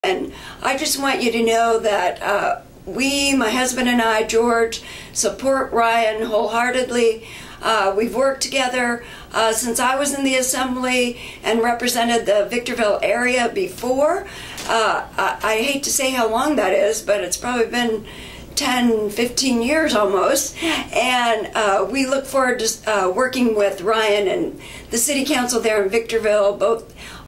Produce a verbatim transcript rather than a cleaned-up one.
And I just want you to know that uh, we, my husband and I, George, support Ryan wholeheartedly. Uh, we've worked together uh, since I was in the Assembly and represented the Victorville area before. Uh, I, I hate to say how long that is, but it's probably been ten, fifteen years almost. And uh, we look forward to uh, working with Ryan and the City Council there in Victorville, both